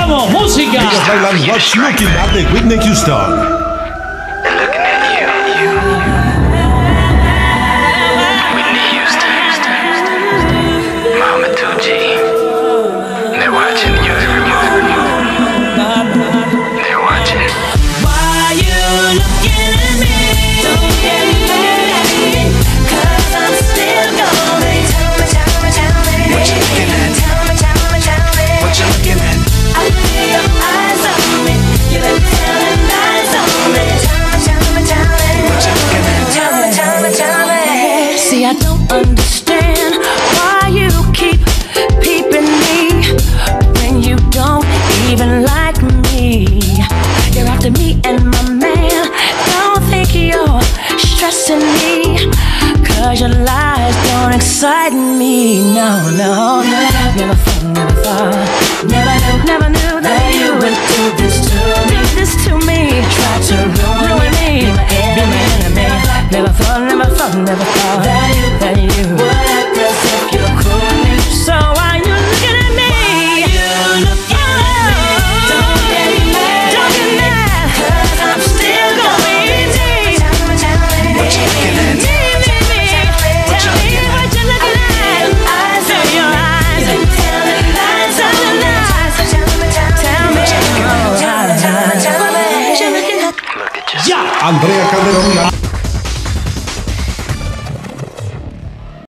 ¡Vamos, música! Ellos bailan What's Looking At de Whitney Houston. See, I don't understand why you keep peeping me when you don't even like me. You're after me and my man. Don't think you're stressing me, 'cause your lies don't excite me. No, no, never thought, never knew that you would do this to me. Try to ruin me, be my enemy. Never thought that you would act as if you're cool with me. So why you looking at me? Don't get mad, 'cause I'm still gonna be me. What you looking at? Tell me what you're looking at. Eyes in your eyes, telling lies. Tell me what you're looking at. Andrea Calderón.